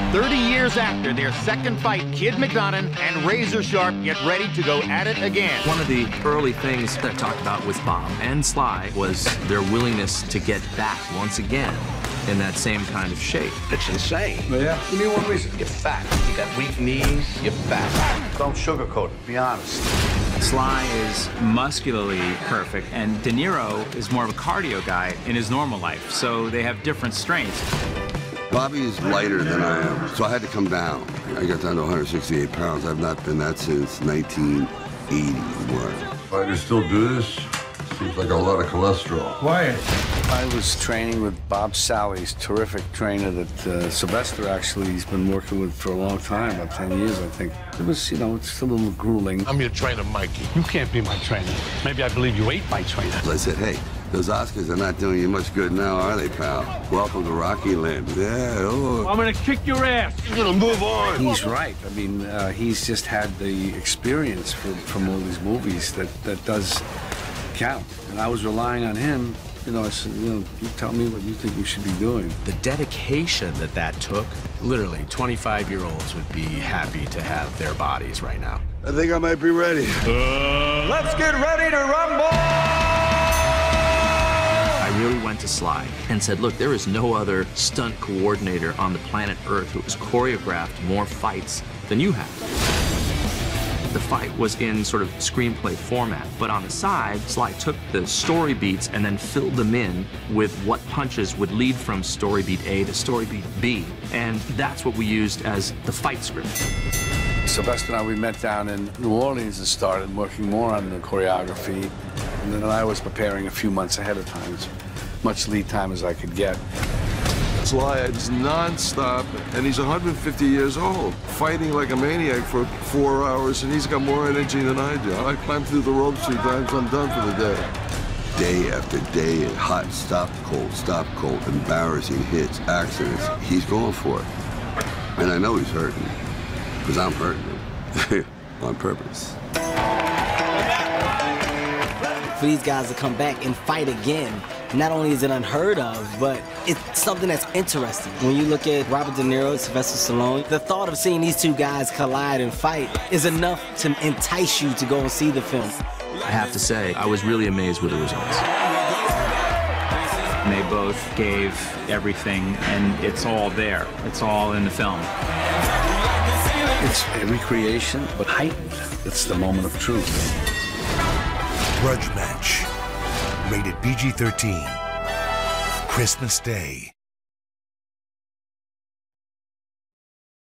30 years after their second fight, Kid McDonough and Razor Sharp get ready to go at it again. One of the early things that I talked about with Bob and Sly was their willingness to get back once again in that same kind of shape. It's insane. Yeah? Give me one reason. You're fat. You got weak knees. You're fat. Don't sugarcoat it. Be honest. Sly is muscularly perfect, and De Niro is more of a cardio guy in his normal life, so they have different strengths. Bobby is lighter than I am, so I had to come down. I got down to 168 pounds. I've not been that since 1981. Fighters still do this? Seems like a lot of cholesterol. Why? I was training with Bob Sally's terrific trainer that Sylvester actually he's been working with for a long time, about 10 years, I think. It was, you know, it's a little grueling. I'm your trainer, Mikey. You can't be my trainer. Maybe I believe you ate my trainer. I said, hey, those Oscars are not doing you much good now, are they, pal? Welcome to Rocky Land. Yeah, oh. I'm gonna kick your ass. You're gonna move on. He's right. I mean, he's just had the experience from all these movies that does count. And I was relying on him. You know, I said, you know, you tell me what you think we should be doing. The dedication that took, literally 25-year-olds would be happy to have their bodies right now. I think I might be ready. Let's get ready to rumble! I really went to Sly and said, look, there is no other stunt coordinator on the planet Earth who has choreographed more fights than you have. The fight was in sort of screenplay format, but on the side, Sly took the story beats and then filled them in with what punches would lead from story beat A to story beat B, and that's what we used as the fight script. Sylvester and I, we met down in New Orleans and started working more on the choreography, and then I was preparing a few months ahead of time, as much lead time as I could get. Sly is non-stop, and he's 150 years old, fighting like a maniac for 4 hours, and he's got more energy than I do. I climb through the ropes 3 times, I'm done for the day. Day after day, hot, stop, cold, embarrassing hits, accidents. He's going for it. And I know he's hurting, because I'm hurting him on purpose. For these guys to come back and fight again, not only is it unheard of, but it's something that's interesting. When you look at Robert De Niro and Sylvester Stallone, the thought of seeing these two guys collide and fight is enough to entice you to go and see the film. I have to say, I was really amazed with the results. And they both gave everything, and it's all there. It's all in the film. It's a recreation, but heightened. It's the moment of truth. Grudge match. Rated PG-13. Christmas Day.